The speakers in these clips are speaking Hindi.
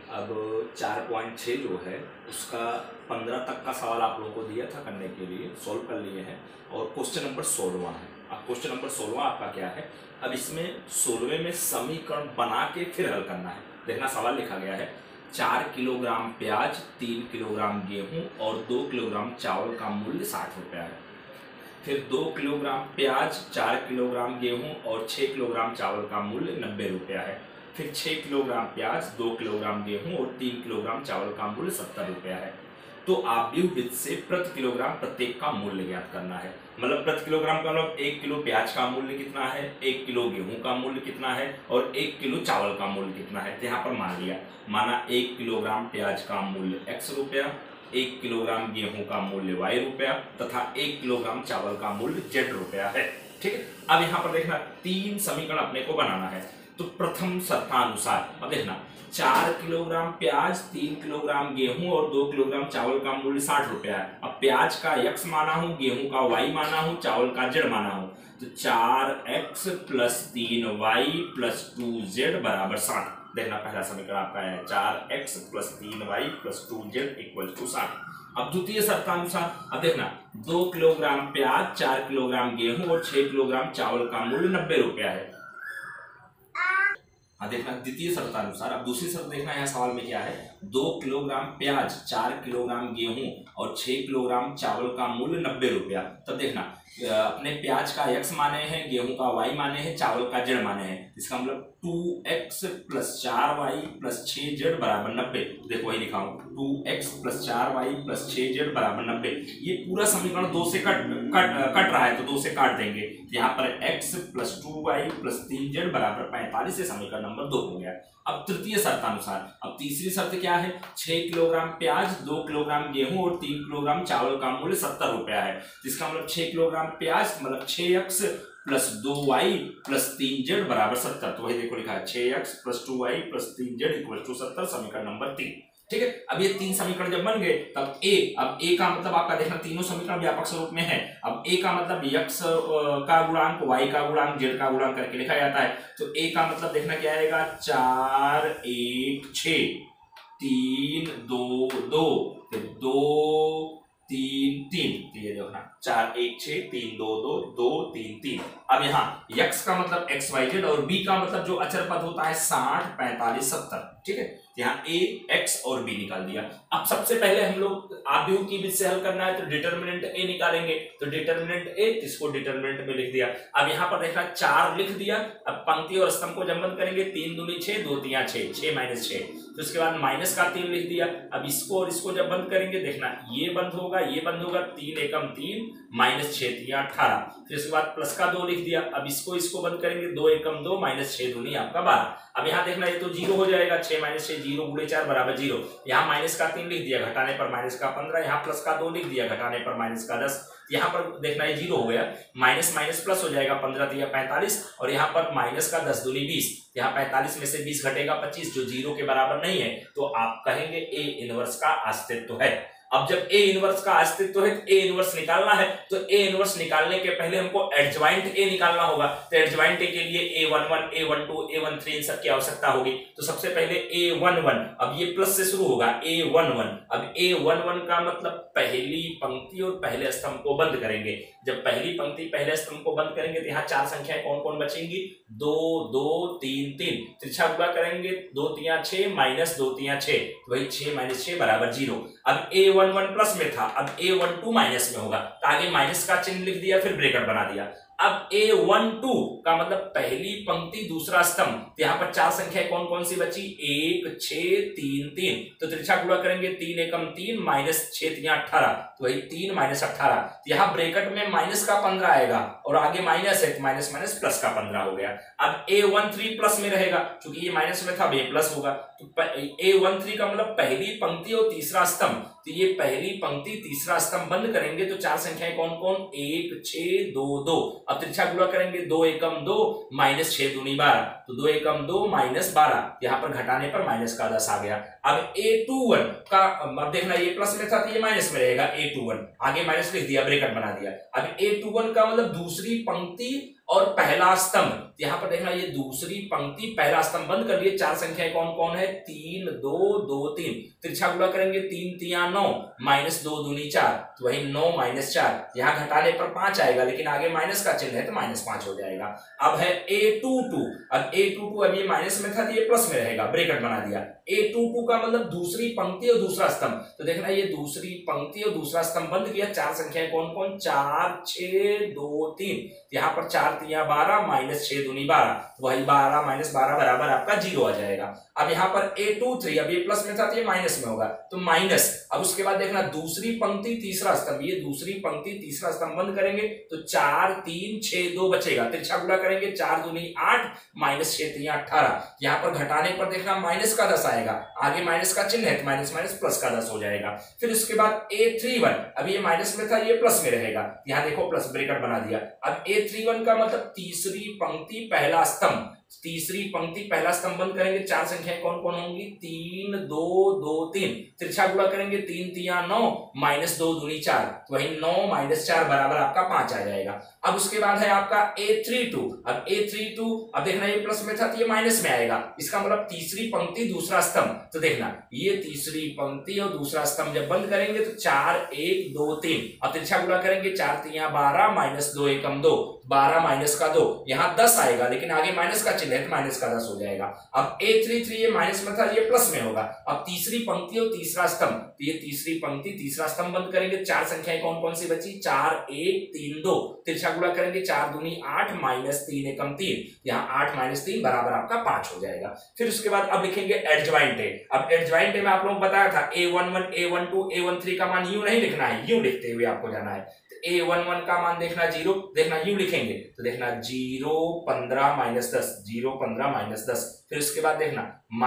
अब 4.6 जो है उसका 15 तक का सवाल आप लोगों को दिया था करने के लिए, सॉल्व कर लिए हैं और क्वेश्चन नंबर 16 है। अब क्वेश्चन नंबर 16 आपका क्या है, अब इसमें 16वें में समीकरण बना के फिर हल करना है। देखना सवाल लिखा गया है 4 किलोग्राम प्याज, 3 किलोग्राम गेहूं और 2 किलोग्राम चावल का मूल्य 60 रुपया है। फिर 2 किलोग्राम प्याज, 4 किलोग्राम गेहूं और 6 किलोग्राम चावल का मूल्य 90 रुपया है। फिर 6 किलोग्राम प्याज, 2 किलोग्राम गेहूं और 3 किलोग्राम चावल का मूल्य 70 रुपया है। तो आव्यूह विधि से प्रति किलोग्राम प्रत्येक का मूल्य ज्ञात करना है। मतलब प्रति किलोग्राम का मतलब 1 किलो प्याज का मूल्य कितना है, 1 किलो गेहूं का मूल्य कितना है और 1 किलो चावल का मूल्य कितना है। तो यहाँ पर मान लिया, माना 1 किलोग्राम प्याज का मूल्य x रुपया, 1 किलोग्राम गेहूं का मूल्य y रुपया तथा 1 किलोग्राम चावल का मूल्य z रुपया है। ठीक है, अब यहाँ पर देखना 3 समीकरण अपने को बनाना है। तो प्रथम शर्तानुसार अब देखना 4 किलोग्राम प्याज, 3 किलोग्राम गेहूं और 2 किलोग्राम चावल का मूल्य 60 रुपया है। अब प्याज का x माना हूं, गेहूं का y माना हूं, चावल का z माना हूं, तो 4x plus 3y plus 2z बराबर 60। देखना पहला समीकरण आपका है 4x plus 3y plus 2z equal to 60। अब द्वितीय शर्तानुसार अब देखना 2 किलोग्राम प्याज, 4 किलोग्राम गेहूं और 6 किलोग्राम चावल का मूल्य 90 रुपया है। हाँ देखना द्वितीय शर्तानुसार, अब दूसरी शर्त देखना यहाँ सवाल में क्या है, 2 किलोग्राम प्याज, 4 किलोग्राम गेहूं और 6 किलोग्राम चावल का मूल्य 90 रुपया। तब देखना अपने प्याज का x माने हैं, गेहूं का y माने हैं, चावल का z माने हैं। इसका मतलब 2x plus 4y plus 6z बराबर 90। देखो वही लिखा हूं 2x plus 4y plus 6z बराबर 90। ये पूरा समीकरण 2 से कट रहा है तो 2 से काट देंगे। यहाँ पर x plus 2y plus 3z बराबर 45 से समीकरण नंबर 2 हो गया। अब तृतीय शर्तानुसार अब तीसरी शर्त क्या है, 6 किलोग्राम प्याज, 2 किलोग्राम गेहूं और 3 किलोग्राम चावल का मूल्य 70 रुपया है। इसका मतलब 6 किलोग्राम प्याज मतलब 6x plus 2y plus 3z बराबर 70। तो वही देखो लिखा है 6x plus 2y plus 3z equal to 70, समीकरण नंबर 3। ठीक है, अब ये 3 समीकरण जब बन गए तब अब a का मतलब आपका देखना तीनों समीकरण व्यापक स्वरूप में है। अब a का मतलब x का गुणांक, y का गुणांक, z का गुणांक करके लिखा जाता है। तो a का मतलब देखना क्या आएगा 4 1 6 3 2 2 फिर 2 3 3, तो ये देखना 4 1 6 3 2 2 2 3 3। अब यहाँ x का मतलब x y z और b का मतलब जो अचर पद होता है 60 45 70। ठीक है, यहाँ a x और b निकाल दिया। अब सबसे पहले हम लोग आव्यूह की विधि से हल करना है तो डिटर्मिनेंट a निकालेंगे। तो डिटर्मिनेंट a, इसको डिटर्मिनेंट में लिख दिया। अब यहाँ पर देखना 4 लिख दिया। अब पंक्ति और स्तंभ को जब बंद करेंगे 3 दूनी 6, 2 तिया 6, 6 माइनस 6। तो इसके बाद माइनस का 3 लिख दिया। अब इसको और इसको जब बंद करेंगे देखना ये बंद होगा, ये बंद होगा, 3 एकम 3 माइनस 6 तिया 18। फिर इसके बाद प्लस का 2 लिख दिया। अब इसको बंद करेंगे 2 एकम 2 माइनस 6 दूनी आपका 12। अब यहाँ देखना ये तो 0 हो जाएगा, 6 माइनस 6 0 गुणे 4 बराबर 0। यहाँ माइनस का 3 लिख दिया, घटाने पर माइनस का 15। यहाँ प्लस का 2 लिख दिया, घटाने पर माइनस का 10। यहाँ पर देखना ये 0 हो गया, माइनस माइनस प्लस हो जाएगा, 15 दिया 45 और यहाँ पर माइनस का 10 दूनी 20। यहाँ 45 में से 20 घटेगा 25 जो 0 के बराबर नहीं है, तो आप कहेंगे ए इनवर्स का अस्तित्व है। अब जब ए इनवर्स का अस्तित्व है तो ए इनवर्स निकालना है। तो ए इनवर्स निकालने के पहले हमको एडजॉइंट ए निकालना होगा। तो एडजॉइंट ए के लिए a11 a12 a13 इन सब की आवश्यकता होगी। तो सबसे पहले a11, अब ये प्लस से शुरू होगा a11। अब a11 का मतलब पहली पंक्ति और पहले स्तंभ को बंद करेंगे। जब पहली पंक्ति पहले स्तंभ को बंद करेंगे तो यहाँ 4 संख्याएं कौन कौन बचेंगी, 2 2 3 3। तिरछा गुणा करेंगे 2 तिया 6 माइनस 2 तिया 6, तो वही 6 माइनस 6 बराबर 0। अब a11 प्लस में था, अब a12 माइनस में होगा तो आगे माइनस का चिन्ह लिख दिया, फिर ब्रैकेट बना दिया। अब a12 का मतलब पहली पंक्ति दूसरा स्तंभ, तो यहाँ पर 4 संख्याएं कौन कौन सी बची, 1 6 3 3। तो तिरछा गुणा करेंगे 3 एकम 3 माइनस 6 तिया 18, तो वही 3 माइनस 18। तो यहाँ ब्रैकेट में माइनस का 15 आएगा और आगे माइनस है तो माइनस माइनस प्लस का 15 हो गया। अब a13 प्लस में रहेगा, क्योंकि ये माइनस में था, अब ये प्लस होगा। तो a13 का मतलब पहली पंक्ति और तीसरा स्तंभ, तो ये पहली पंक्ति तीसरा स्तंभ बंद करेंगे तो 4 संख्याएं कौन कौन, 1 6 2 2। अब तिरछा गुणा करेंगे 2 एकम 2 माइनस 6 दूनी 12, तो 2 एकम 2 माइनस 12। यहाँ पर घटाने पर माइनस का 10 आ गया। अब a21 का अब देखना ये प्लस में था तो ये माइनस में रहेगा, a21 आगे माइनस लिख दिया, ब्रैकेट बना दिया। अब a21 का मतलब दूसरी पंक्ति और पहला स्तंभ, यहाँ पर देखना ये दूसरी पंक्ति पहला स्तंभ बंद कर लिए। चार संख्याएं कौन कौन है, 3 2 2 3, तिरछा गुणा करेंगे 3 3 9 माइनस 2 दूनी 4, तो वही 9 माइनस 4, यहाँ घटाने पर 5 आएगा लेकिन आगे माइनस का चिन्ह है तो -5 हो जाएगा। अब है A22, अब A22 अब ये माइनस में था तो ये प्लस में रहेगा, ब्रैकेट बना दिया। A22 का मतलब दूसरी पंक्ति और दूसरा स्तंभ, तो देखना ये दूसरी पंक्ति और दूसरा स्तंभ बंद किया। चार संख्याएं कौन कौन, 4 6 2 3, यहाँ पर 4 3 12 माइनस 6 दूनी 12, तो वही 12 माइनस 12 बराबर आपका 0 आ जाएगा। अब यहाँ पर A23, अब ये प्लस में था तो ये माइनस में होगा तो माइनस। अब उसके बाद देखना दूसरी पंक्ति तीसरा स्तंभ, ये दूसरी पंक्ति तीसरा स्तंभ बंद करेंगे तो 4 3 6 2 बचेगा, तिरछा गुणा करेंगे 4 दूनी 8 माइनस 6 3 18, यहाँ पर घटाने पर देखना माइनस का 10 आएगा, आगे माइनस का चिन्ह है तो माइनस माइनस प्लस का 10 हो जाएगा। फिर उसके बाद A31, अब ये माइनस में था ये प्लस में रहेगा, यहाँ देखो प्लस ब्रैकेट बना दिया। अब A31 का मतलब तीसरी पंक्ति पहला स्तंभ, तीसरी पंक्ति पहला स्तंभ बंद करेंगे। चार संख्याएं कौन कौन होंगी, 3 2 2 3, तिरछा गुणा करेंगे 3 3 9 माइनस 2 दूनी 4, तो वही 9 माइनस 4 बराबर आपका 5 आ जाएगा। अब उसके बाद है आपका A32, अब A32 अब देखना ये प्लस में था तो ये माइनस में आएगा, इसका मतलब तीसरी पंक्ति दूसरा स्तंभ, तो देखना ये तीसरी पंक्ति और दूसरा स्तंभ जब बंद करेंगे तो 4 1 2 3, अब तिरछा गुणा करेंगे 4 3 12 माइनस 2 1 2, 12 माइनस का 2, यहाँ 10 आएगा लेकिन आगे माइनस का चिन्ह है तो माइनस का 10 हो जाएगा। अब A33 ये माइनस में था ये प्लस में होगा। अब तीसरी पंक्ति और तीसरा स्तंभ, तो ये तीसरी पंक्ति तीसरा स्तंभ बंद करेंगे। चार संख्याएं कौन कौन सी बची, 4 1 3 2, तिरछा गुणा करेंगे 4 दूनी 8 माइनस 3 एकम 3, यहाँ 8 माइनस 3 बराबर आपका 5 हो जाएगा। फिर उसके बाद अब लिखेंगे एडजॉइंट ए। अब एडजॉइंट ए में आप लोगों को बताया था A11 A12 A13 का मान यूं नहीं लिखना है, यूं लिखते हुए आपको जाना है। A11 का मान देखना 0, देखना यूं लिखेंगे तो देखना 0 15 माइनस 10, 0 15 माइनस 10, फिर उसके बाद देखना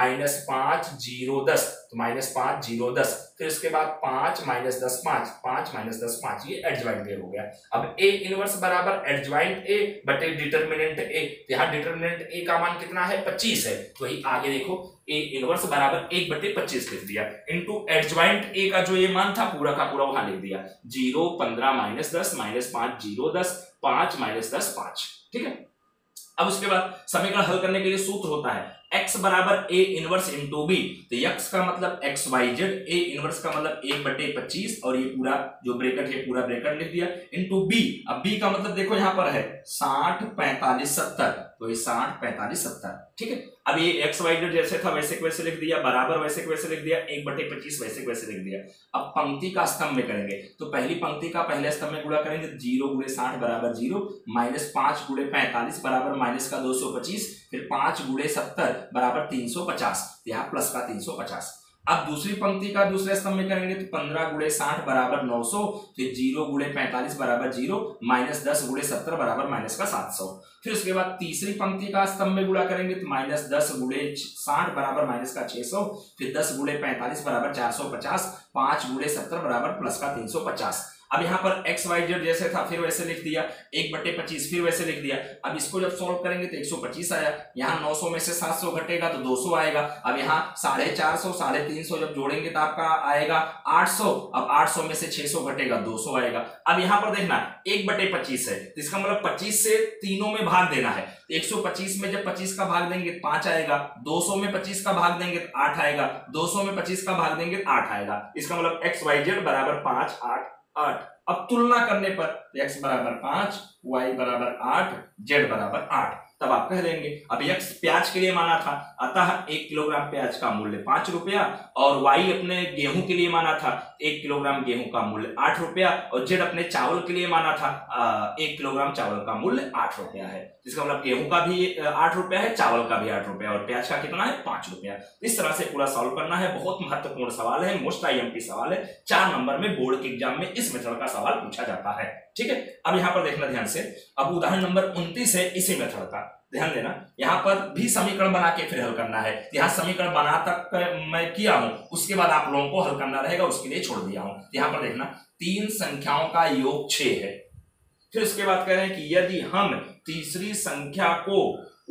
-5 0 10, तो -5 0 10, फिर उसके बाद 5 माइनस 10 5, 5 माइनस 10 5, ये एडजॉइंट ए हो गया। अब A इनवर्स बराबर एडजॉइंट ए बटे डिटरमिनेंट ए, यहाँ डिटरमिनेंट ए का मान कितना है 25 है, तो वही आगे देखो A इनवर्स बराबर 1 बटे 25 लिख दिया, इनटू एडजॉइंट ए का जो ये मान था पूरा का पूरा वहां लिख दिया, 0 15 माइनस 10 माइनस 5 0 10 5 माइनस 10 5, ठीक है। अब उसके बाद समीकरण हल करने के लिए सूत्र होता है x बराबर a इनवर्स इंटू बी, तो x का मतलब X Y Z, a inverse का मतलब 1 बटे 25 और ये पूरा जो ब्रैकेट है पूरा ब्रैकेट लिख दिया, इंटू b। अब b का मतलब देखो यहाँ पर है 60 45 70, तो ये 60 45 70, ठीक है। अब ये एक्स वाई जेड जैसे था वैसे वैसे लिख दिया, बराबर वैसे वैसे लिख दिया, 1 बटे 25 वैसे वैसे लिख दिया। अब पंक्ति का स्तंभ में करेंगे तो पहली पंक्ति का पहले स्तंभ में गुणा करेंगे, 0 गुणे 60 बराबर 0, माइनस 5 गुणे 45 बराबर माइनस का 225, फिर 5 गुणे 70 बराबर 350, यहाँ प्लस का 350। अब दूसरी पंक्ति का दूसरे स्तंभ में करेंगे तो 15 गुणे 60 बराबर 900, फिर 0 गुणे 45 बराबर 0, माइनस 10 गुणे 70 बराबर माइनस का 700। फिर उसके बाद तीसरी पंक्ति का स्तंभ में गुणा करेंगे तो माइनस 10 गुणे 60 बराबर माइनस का 600, फिर 10 गुणे 45 बराबर 450, 5 गुणे 70 बराबर प्लस का 350। अब यहाँ पर एक्स वाई जेड जैसे था फिर वैसे लिख दिया, 1 बटे 25 फिर वैसे लिख दिया। अब इसको जब सॉल्व करेंगे तो 125 आया, यहाँ 900 में से 700 घटेगा तो 200 आएगा। अब यहाँ 450 350 जब जोड़ेंगे तो आपका आएगा 800, अब 800 में से 600 घटेगा 200 आएगा। अब यहाँ पर देखना 1 बटे 25 है, इसका मतलब 25 से तीनों में भाग देना है, 125 में जब 25 का भाग देंगे तो 5 आएगा, 200 में 25 का भाग देंगे तो 8 आएगा, 200 में 25 का भाग देंगे तो 8 आएगा। इसका मतलब एक्स वाई जेड बराबर 5 8 8। अब तुलना करने पर x बराबर 5, y बराबर 8, z बराबर 8, तब आप कह देंगे। अब x प्याज के लिए माना था, अतः 1 किलोग्राम प्याज का मूल्य 5 रुपया, और y अपने गेहूं के लिए माना था 1 किलोग्राम गेहूं का मूल्य 8 रुपया, और z अपने चावल के लिए माना था 1 किलोग्राम चावल का मूल्य 8 रुपया है। इसका मतलब गेहूं का भी 8 रुपया है, चावल का भी 8 रुपया, और प्याज का कितना है 5 रुपया। इस तरह से पूरा सॉल्व करना है, बहुत महत्वपूर्ण सवाल है, मोस्ट आईएमपी सवाल है, 4 नंबर में बोर्ड के एग्जाम में इस मेथड का सवाल पूछा जाता है, ठीक है। अब यहाँ पर देखना ध्यान से, अब उदाहरण नंबर 29 है इसी मेथड का, ध्यान देना। यहाँ पर भी समीकरण बना के फिर हल करना है, यहाँ समीकरण बना तक मैं किया हूं, उसके बाद आप लोगों को हल करना रहेगा, उसके लिए छोड़ दिया हूं। यहाँ पर देखना 3 संख्याओं का योग 6 है, फिर उसके बाद कह रहे हैं कि यदि हम तीसरी संख्या को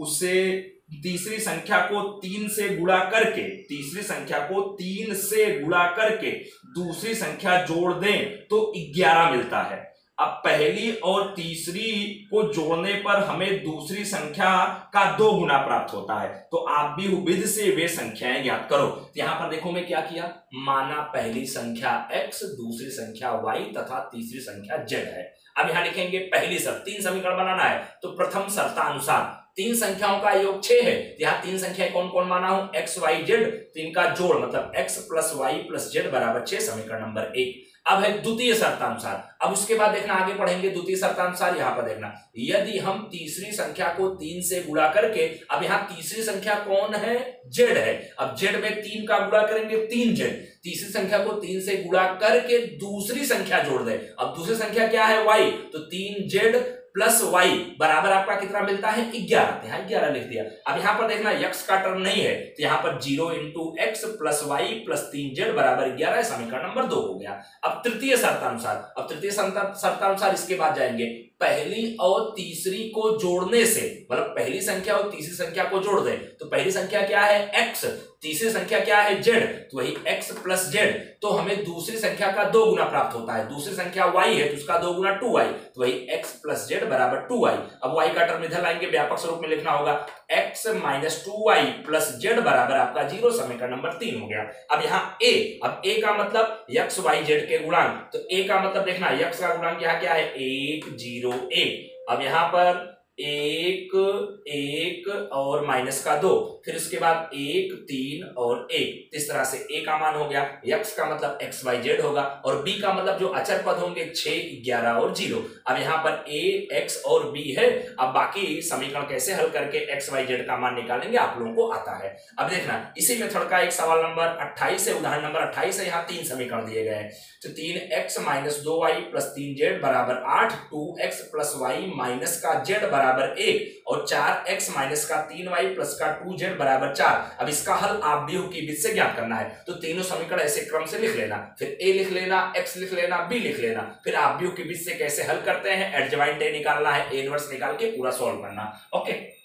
3 से गुणा करके, तीसरी संख्या को 3 से गुणा करके दूसरी संख्या जोड़ दें तो 11 मिलता है। अब पहली और तीसरी को जोड़ने पर हमें दूसरी संख्या का 2 गुना प्राप्त होता है, तो आप भी विधि से वे संख्याएं ज्ञात करो। तो यहां पर देखो मैं क्या किया, माना पहली संख्या x, दूसरी संख्या y तथा तीसरी संख्या z है। अब यहां लिखेंगे पहली शर्त, 3 समीकरण बनाना है, तो प्रथम शर्तानुसार 3 संख्याओं का योग 6 है, यहाँ 3 संख्याएं कौन कौन माना हूं, x y z, तो इनका जोड़ मतलब x plus y plus z बराबर 6, समीकरण नंबर 1। अब है द्वितीय शर्तानुसार, अब उसके बाद देखना आगे पढ़ेंगे द्वितीय शर्तानुसार। यहां पर देखना यदि हम तीसरी संख्या को 3 से गुणा करके, अब यहां तीसरी संख्या कौन है, z है, अब z में 3 का गुणा करेंगे 3z, तीसरी संख्या को 3 से गुणा करके दूसरी संख्या जोड़ दे, अब दूसरी संख्या क्या है y, तो 3z प्लस y बराबर आपका कितना मिलता है 11, यहाँ 11 लिख दिया। अब यहाँ पर देखना x का टर्म नहीं है, तो यहाँ पर 0 into X plus Y plus 3z बराबर 11, समीकरण नंबर 2 हो गया। अब तृतीय शर्तानुसार, अब तृतीय शर्तानुसार इसके बाद जाएंगे, पहली और तीसरी को जोड़ने से, मतलब पहली संख्या और तीसरी संख्या को जोड़ दे, तो पहली संख्या क्या है x, तीसरी संख्या क्या है z, तो वही x प्लस z, तो हमें दूसरी संख्या का 2 गुना प्राप्त होता है, दूसरी संख्या y है तो उसका 2 गुना 2y, तो वही x प्लस z बराबर 2y। अब y का टर्म इधर लाएंगे, व्यापक स्वरूप में लिखना होगा x minus 2y plus z बराबर आपका 0, समीकरण नंबर 3 हो गया। अब यहाँ a, अब a का मतलब x y z के गुणांक, तो a का मतलब देखना x का गुणांक यहाँ क्या है 1 0 1, अब यहाँ पर 1 1 और माइनस का 2, फिर उसके बाद 1 3 और 1, इस तरह से a का मान हो गया, x का मतलब x y z होगा, और b का मतलब जो अचर पद होंगे 6 11 और 0। अब यहाँ पर a x और b है, अब बाकी समीकरण कैसे हल करके x y z का मान निकालेंगे आप लोगों को आता है। अब देखना इसी मेथड का एक सवाल नंबर 28 है, उदाहरण नंबर 28 है, यहाँ 3 समीकरण दिए गए हैं, तो 3x minus 2y plus 3z बराबर 8, 2x प्लस y माइनस का z बराबर 1 और 4x माइनस का 3y प्लस का 2z बराबर 4। अब इसका हल आप भी की विधि से ज्ञात करना है, तो तीनों समीकरण ऐसे क्रम से लिख लेना, फिर a लिख लेना, x लिख लेना, b लिख लेना, फिर आप भी की विधि से कैसे हल करते हैं, एडजॉइंट a निकालना है, a इनवर्स निकाल के पूरा सॉल्व करना। ओके।